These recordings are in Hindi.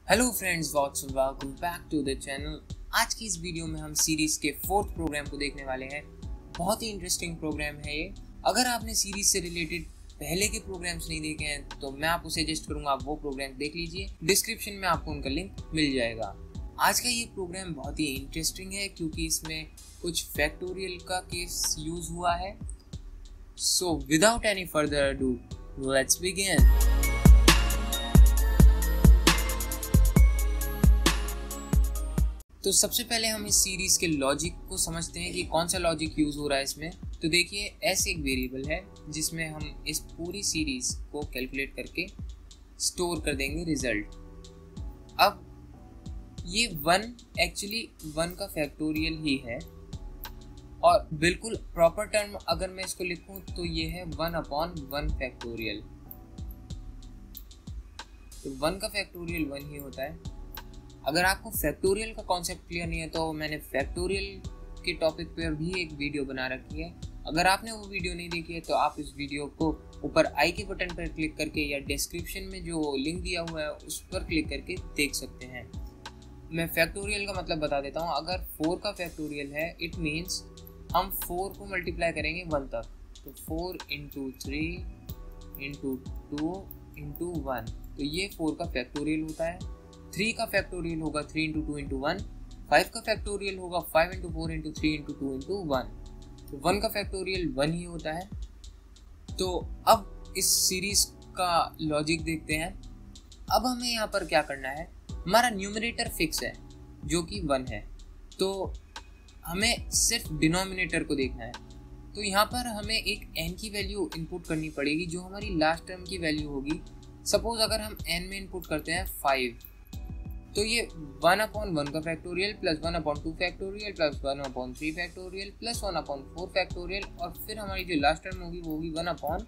Hello friends, welcome back to the channel. आज की इस वीडियो में हम सीरीज के 4th प्रोग्राम को देखने वाले हैं। बहुत ही इंटरेस्टिंग प्रोग्राम है ये। अगर आपने सीरीज से रिलेटेड पहले के प्रोग्राम्स नहीं देखे हैं तो मैं आपको सजेस्ट करूंगा आप वो प्रोग्राम देख लीजिए। डिस्क्रिप्शन में आपको उनका लिंक मिल जाएगा। आज का ये प्रोग्राम बहुत ही इंटरेस्टिंग है क्योंकि इसमें कुछ फैक्टोरियल का केस यूज हुआ है। So without any further ado, let's begin. तो सबसे पहले हम इस सीरीज के लॉजिक को समझते हैं कि कौन सा लॉजिक यूज हो रहा है इसमें। तो देखिए, ऐसे एक वेरिएबल है जिसमें हम इस पूरी सीरीज को कैलकुलेट करके स्टोर कर देंगे रिजल्ट। अब ये 1 एक्चुअली 1 का फैक्टोरियल ही है और बिल्कुल प्रॉपर टर्म अगर मैं इसको लिखूं तो ये है 1/1 फैक्टोरियल। तो 1 का फैक्टोरियल 1 ही होता है। अगर आपको फैक्टोरियल का कॉन्सेप्ट क्लियर नहीं है तो मैंने फैक्टोरियल के टॉपिक पर भी एक वीडियो बना रखी है। अगर आपने वो वीडियो नहीं देखी है तो आप इस वीडियो को ऊपर आई के बटन पर क्लिक करके या डिस्क्रिप्शन में जो लिंक दिया हुआ है उस पर क्लिक करके देख सकते हैं। मैं फैक्टोरियल का मतलब बता देता हूँ। अगर 4 का फैक्टोरियल है इट मीन्स हम 4 को मल्टीप्लाई करेंगे 1 तक। तो 4 × 3 × 2 × 1, तो ये 4 का फैक्टोरियल होता है। 3 का फैक्टोरियल होगा 3 × 2 × 1। 5 का फैक्टोरियल होगा 5 × 4 × 3 × 2 × 1। तो 1 का फैक्टोरियल 1 ही होता है। तो अब इस सीरीज का लॉजिक देखते हैं। अब हमें यहाँ पर क्या करना है, हमारा न्यूमरेटर फिक्स है जो कि 1 है, तो हमें सिर्फ डिनोमिनेटर को देखना है। तो यहाँ पर हमें एक n की वैल्यू इनपुट करनी पड़ेगी जो हमारी लास्ट टर्म की वैल्यू होगी। सपोज अगर हम n में इनपुट करते हैं 5, तो ये 1/1 का factorial plus 1/2 factorial plus 1/3 factorial plus 1/4 factorial और फिर हमारी जो लास्ट टर्म होगी वो होगी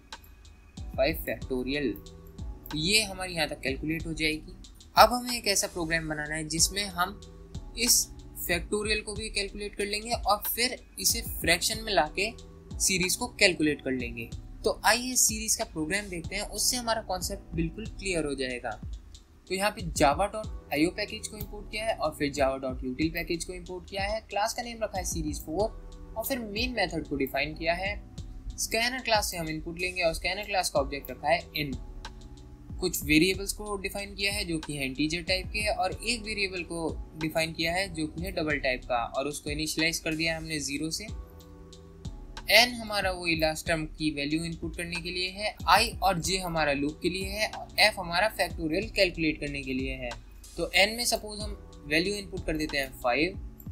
1/5 फैक्टोरियल। तो ये हमारी यहाँ तक कैलकुलेट हो जाएगी। अब हमें एक ऐसा प्रोग्राम बनाना है जिसमें हम इस फैक्टोरियल को भी कैलकुलेट कर लेंगे और फिर इसे फ्रैक्शन में लाके सीरीज को कैलकुलेट कर लेंगे। तो आइए इस सीरीज का प्रोग्राम देखते हैं, उससे हमारा कॉन्सेप्ट बिल्कुल क्लियर हो जाएगा। तो यहाँ पे java.io पैकेज को इंपोर्ट किया है और फिर java.util पैकेज को इंपोर्ट किया है। क्लास का नेम रखा है series 4 और फिर मेन मेथड को डिफाइन किया है। स्कैनर क्लास से हम इनपुट लेंगे और स्कैनर क्लास का ऑब्जेक्ट रखा है in। कुछ वेरिएबल्स को डिफाइन किया है जो कि है इंटीजर टाइप के और एक वेरिएबल को डिफाइन किया है जो कि है डबल टाइप का और उसको इनिशियलाइज कर दिया है हमने 0 से। n हमारा वो लास्ट टर्म की वैल्यू इनपुट करने के लिए है, i और j हमारा लूप के लिए है और f हमारा फैक्टोरियल कैलकुलेट करने के लिए है। तो n में सपोज हम वैल्यू इनपुट कर देते हैं 5।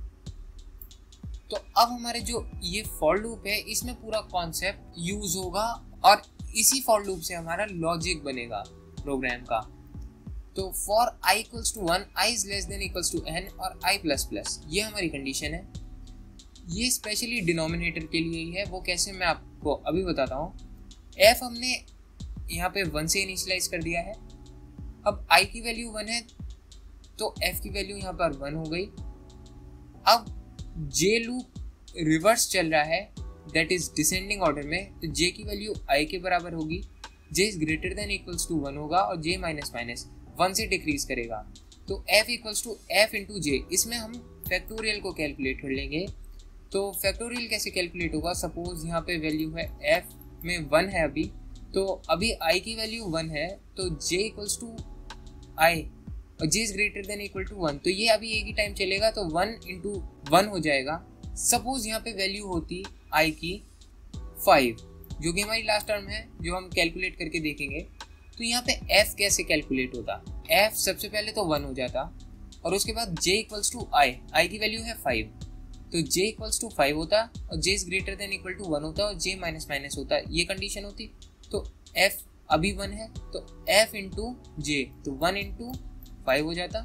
तो अब हमारे जो ये फॉर लूप है इसमें पूरा कॉन्सेप्ट यूज होगा और इसी फॉर लूप से हमारा लॉजिक बनेगा प्रोग्राम का। तो फॉर i = 1, i <= n और i++ ये हमारी कंडीशन है। ये स्पेशली डिनोमिनेटर के लिए ही है, वो कैसे मैं आपको अभी बताता हूँ। f हमने यहाँ पे 1 से इनिशियलाइज कर दिया है। अब i की वैल्यू 1 है तो f की वैल्यू यहाँ पर 1 हो गई। अब j लूप रिवर्स चल रहा है, दैट इज डिसेंडिंग ऑर्डर में। तो j की वैल्यू i के बराबर होगी, j > 1 होगा और j - 1 से डिक्रीज करेगा। तो f = f × j। इसमें हम फैक्टोरियल को कैलकुलेट कर लेंगे। तो फैक्टोरियल कैसे कैलकुलेट होगा, सपोज यहाँ पे वैल्यू है f में 1 है अभी, तो अभी i की वैल्यू 1 है तो j = i और j > 1। तो ये अभी एक ही टाइम चलेगा तो 1 × 1 हो जाएगा। सपोज यहाँ पे वैल्यू होती i की 5 जो कि हमारी लास्ट टर्म है जो हम कैलकुलेट करके देखेंगे। तो यहाँ पे f कैसे कैलकुलेट होता, f सबसे पहले तो 1 हो जाता और उसके बाद j = i की वैल्यू है 5 तो j = 5 होता और j > 1 होता और j - होता, ये कंडीशन होती। तो f अभी 1 है तो f × j, तो 1 × 5 हो जाता।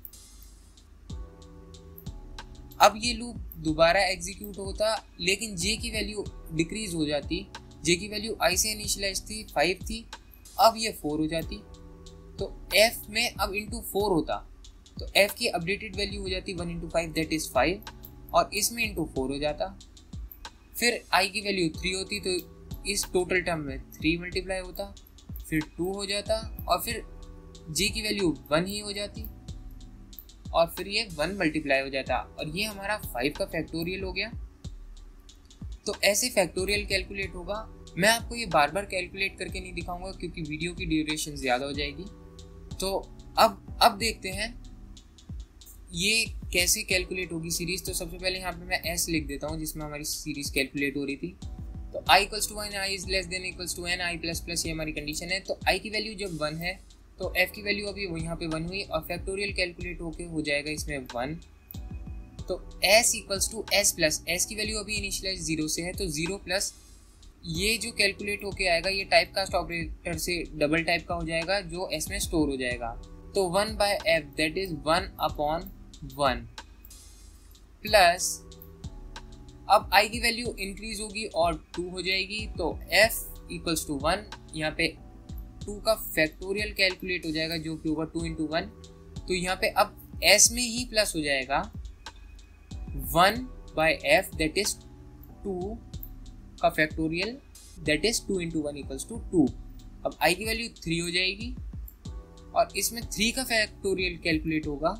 अब ये लूप दोबारा एग्जीक्यूट होता लेकिन j की वैल्यू डिक्रीज हो जाती। j की वैल्यू i से इनिशियलाइज थी 5 थी, अब ये 4 हो जाती। तो f में अब × 4 होता तो f की अपडेटेड वैल्यू हो जाती 1 × 5 दैट इज 5 और इसमें × 4 हो जाता। फिर i की वैल्यू 3 होती तो इस टोटल टर्म में 3 मल्टीप्लाई होता, फिर 2 हो जाता और फिर j की वैल्यू 1 ही हो जाती। और फिर ये 1 मल्टीप्लाई हो जाता और ये हमारा 5 का फैक्टोरियल हो गया। तो ऐसे फैक्टोरियल कैलकुलेट होगा। मैं आपको ये बार बार कैलकुलेट करके नहीं दिखाऊंगा क्योंकि वीडियो की ड्यूरेशन ज़्यादा हो जाएगी। तो अब देखते हैं ये कैसे कैलकुलेट होगी सीरीज। तो सबसे पहले यहाँ पे मैं s लिख देता हूँ जिसमें हमारी सीरीज कैलकुलेट हो रही थी। तो i equals to 1, i is less than equals to n, i plus plus ये हमारी कंडीशन है। तो i की वैल्यू जब 1 है तो f की वैल्यू अभी वो यहाँ पे 1 हुई और फैक्टोरियल कैलकुलेट होके हो जाएगा इसमें 1। तो s equals to s plus s की वैल्यू अभी इनिशियलाइज 0 से है तो 0 प्लस ये जो कैलकुलेट होके आएगा ये टाइप कास्ट ऑपरेटर से डबल टाइप का हो जाएगा जो s में स्टोर हो जाएगा। तो 1 by f that is 1 upon 1 plus अब i की वैल्यू इंक्रीज होगी और 2 हो जाएगी। तो f इक्वल्स टू 1, यहाँ पे 2 का फैक्टोरियल कैलकुलेट हो जाएगा जो कि होगा 2 इंटू 1। तो यहाँ पे अब s में ही प्लस हो जाएगा 1 बाय f दैट इज 2 का factorial that is 2 into 1 equals to 2। अब i की वैल्यू 3 हो जाएगी और इसमें 3 का फैक्टोरियल कैलकुलेट होगा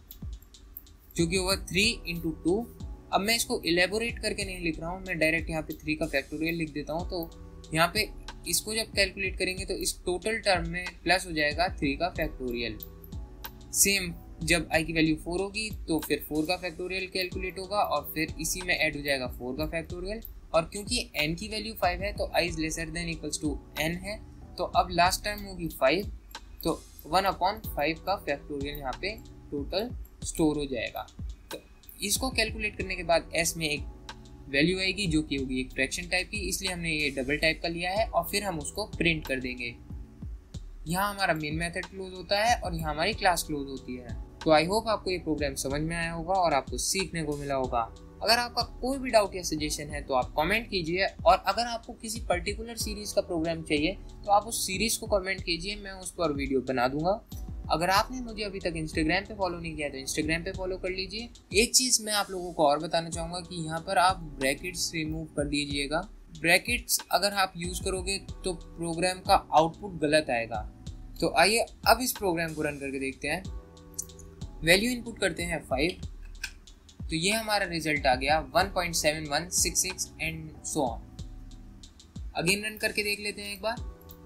जो कि होगा 3 इंटू 2। अब मैं इसको इलेबोरेट करके नहीं लिख रहा हूँ, मैं डायरेक्ट यहाँ पे 3 का फैक्टोरियल लिख देता हूँ। तो यहाँ पे इसको जब कैलकुलेट करेंगे तो इस टोटल टर्म में प्लस हो जाएगा 3 का फैक्टोरियल। सेम जब i की वैल्यू 4 होगी तो फिर 4 का फैक्टोरियल कैलकुलेट होगा और फिर इसी में ऐड हो जाएगा 4 का फैक्टोरियल। और क्योंकि n की वैल्यू 5 है तो i is lesser than equals to n है। तो अब लास्ट टर्म होगी 5, तो 1 अपॉन 5 का फैक्टोरियल यहाँ पे टोटल स्टोर हो जाएगा। तो इसको कैलकुलेट करने के बाद s में एक वैल्यू आएगी जो कि होगी एक फ्रैक्शन टाइप की, इसलिए हमने ये डबल टाइप का लिया है और फिर हम उसको प्रिंट कर देंगे। यहाँ हमारा मेन मेथड क्लोज होता है और यहाँ हमारी क्लास क्लोज होती है। तो आई होप आपको ये प्रोग्राम समझ में आया होगा और आपको सीखने को मिला होगा। अगर आपका कोई भी डाउट या सजेशन है तो आप कमेंट कीजिए और अगर आपको किसी पर्टिकुलर सीरीज का प्रोग्राम चाहिए तो आप उस सीरीज को कमेंट कीजिए, मैं उस पर वीडियो बना दूंगा। अगर आपने मुझे अभी तक इंस्टाग्राम पे फॉलो नहीं किया तो इंस्टाग्राम पे फॉलो कर लीजिए। एक चीज़ मैं आप लोगों को और बताना चाहूँगा कि यहाँ पर आप ब्रैकेट्स रिमूव कर दीजिएगा। ब्रैकेट्स अगर आप यूज़ करोगे तो प्रोग्राम का आउटपुट गलत आएगा। तो आइए अब इस प्रोग्राम को रन करके देखते हैं। वैल्यू इनपुट करते हैं 5, तो ये हमारा रिजल्ट आ गया 1.7166 and so on. Again run करके देख लेते हैं एक बार।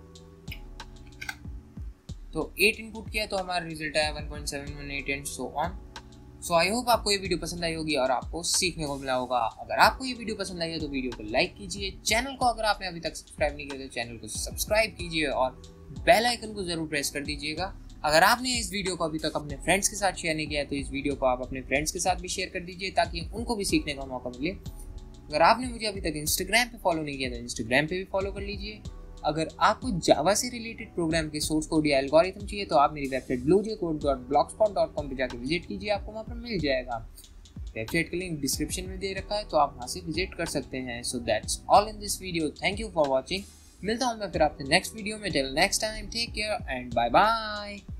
तो 8 इनपुट किया तो हमारा रिजल्ट आया 1.718 and so on. So I hope आपको ये वीडियो पसंद आई होगी और आपको सीखने को मिला होगा। अगर आपको ये वीडियो पसंद आई है तो वीडियो को लाइक कीजिए, चैनल को अगर आपने अभी तक सब्सक्राइब नहीं किया तो चैनल को सब्सक्राइब कीजिए और बेल आइकन को जरूर प्रेस कर दीजिएगा। अगर आपने इस वीडियो को अभी तक अपने फ्रेंड्स के साथ शेयर नहीं किया तो इस वीडियो को आप अपने फ्रेंड्स के साथ भी शेयर कर दीजिए ताकि उनको भी सीखने का मौका मिले। अगर आपने मुझे अभी तक इंस्टाग्राम पे फॉलो नहीं किया तो इंस्टाग्राम पे भी फॉलो कर लीजिए। अगर आपको जावा से रिलेटेड प्रोग्राम के सोर्स कोड या एल्गोरिथम चाहिए तो आप मेरी वेबसाइट bluejcode.blogspot.com पे जाकर विजिट कीजिए, आपको वहाँ पर मिल जाएगा। वेबसाइट का लिंक डिस्क्रिप्शन में दे रखा है तो आप वहाँ से विजिट कर सकते हैं। So that's all in this video, thank you for watching. मिलता हूँ मैं फिर आपसे नेक्स्ट वीडियो में। Till next time, take care and bye bye.